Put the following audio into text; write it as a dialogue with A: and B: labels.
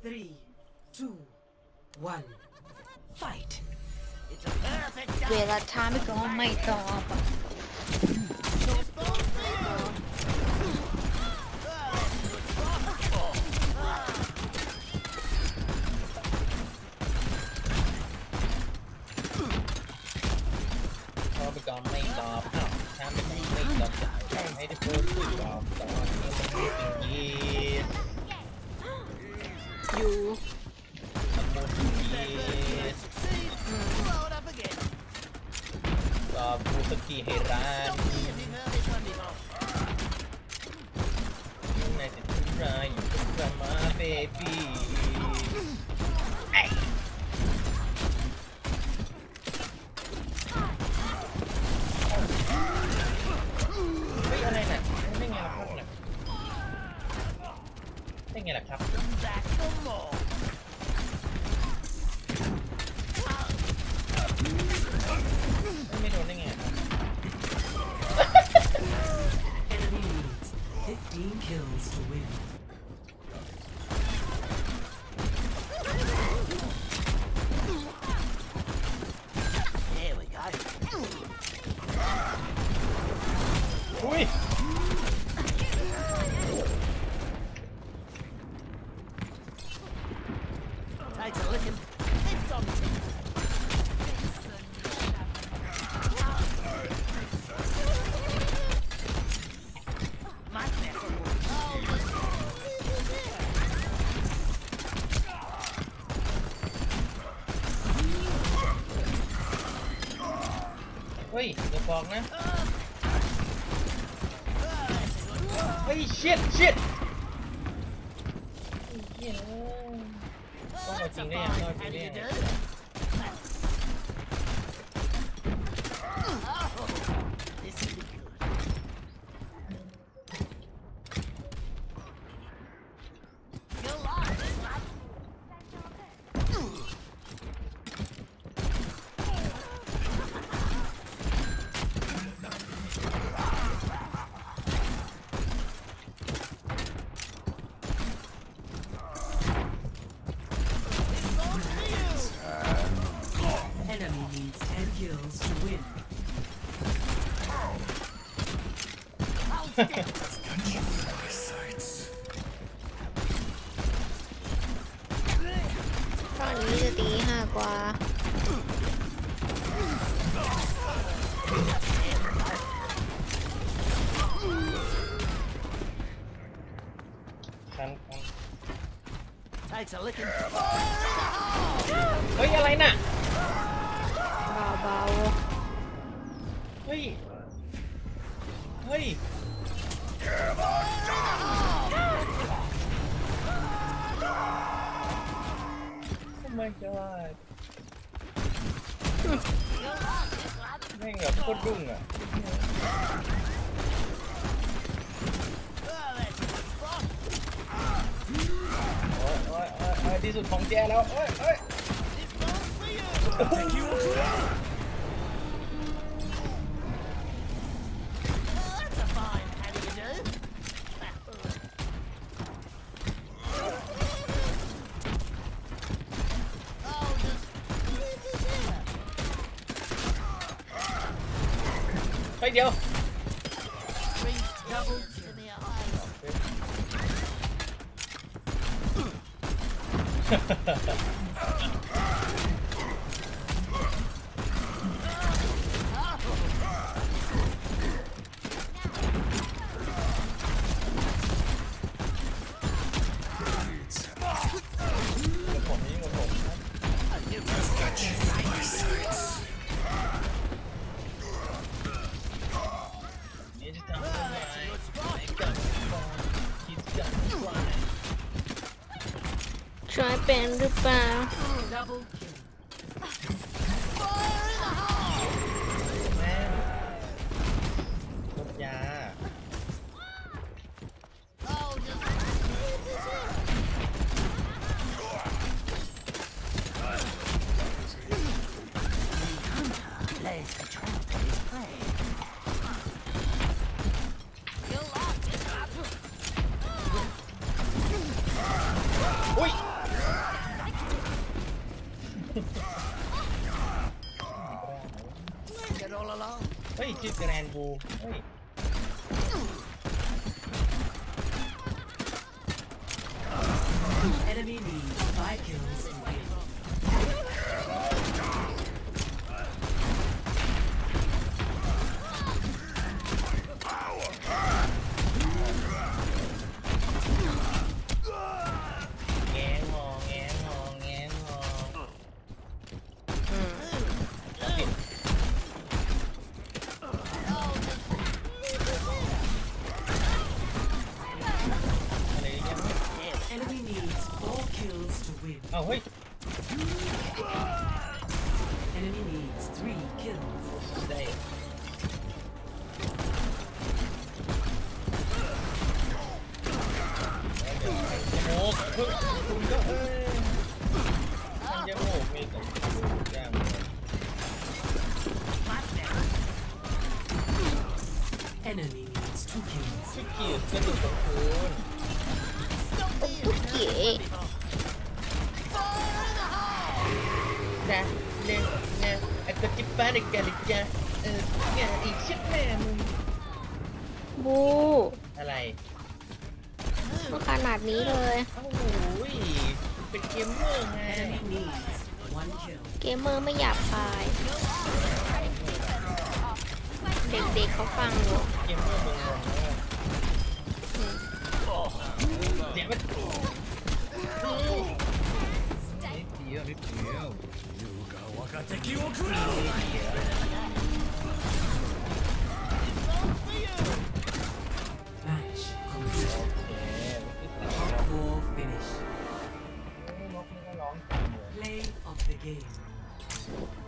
A: 3, 2, 1, fight.
B: เวลาช้าไม่ก็ไม่ตอบ
C: ไปก่อนไม่ตอบอ้าวช้าไปก่อนไม่ตอบให้ได้พูดคุยตอบตอนนี้มันไม่จริงยี
B: อยู่
C: มันพูดยีตอบพูดสักทีให้ร้านในสิทธิ์รายอยู่กับมาเบบี้อะไรน่ะได้ไงล่ะครับได้ไงล่ะครับไม่โดนได้ไง
A: Enemy needs 15 kills to win.
D: There we go.
C: อุ้ย
D: Takes a licking. It's on tick. My
C: เฮ้ยอย่าบอกนะเฮ้ย shit ต้องเอาจริงได้ยังต้องเอาจริงได้ยัง
A: Enemy needs 10 kills to win.
B: ตอนนี้จะตี5 กว่า
C: คัน
D: takes a licking.
C: เฮ้ยอะไรน่ะ
B: เบา
C: เฮ้ยเฮ้ยทำไมจะว่าแม่งแบบโคตรรุ่งอ่ะโอ้ยที่สุดของแกแล้วโอ้ย
D: That's a fine. How do you do? Oh, just leave this here.
C: ไปเดี๋ยว
D: Three doubles in the eye.
C: ผมนี้กับผมนี่จะทำอะไรไม่กันคิดกันกว่า
B: ช่วยเป็นหรือเปล่า
A: Double kill.
C: แม่รถยา
D: Oh, just leave this here. Plays the trap that is prey. You'll like this.
C: อุ้ยนกูเฮ้ย
A: Enemy leads 5 kills and win.
C: แงงมองแงงมองแงงมอง
B: อืม
C: ปิด อะไรยังไม่
A: Enemy needs 4 kills to win.
C: เอ้าเฮ้ย
A: Enemy needs 3 kills.
C: ได้โอ้โหคุณก็มันจะโง่มีกับย่าง
A: Enemy needs 2 kills.
C: ชิคกี้ก็ถูกของคุณ
B: ทุกเก๋
C: นะเนี่ยเนี่ยไอ้กระจิบฟ้าเด็กแกดิจ้ะแกอีกชิบแม่มึง
B: บู
C: อะไร
B: มันขนาดนี้เลย
C: โอ้โหเป็นเกมเมอร์ไง
A: Enemy needs 1 kill.
B: เกมเมอร์ไม่หยาบคาย เด็กๆเขาฟังอยู่
C: เกมเมอร์มึงงงเลย
B: อืม
C: เดี๋ยวมันนิดเดียวนิดเดียว
A: Match complete.
C: โอเค
A: Top 4 finish.
C: นกนี่ก็ร้องตามเลย
A: Play of the game.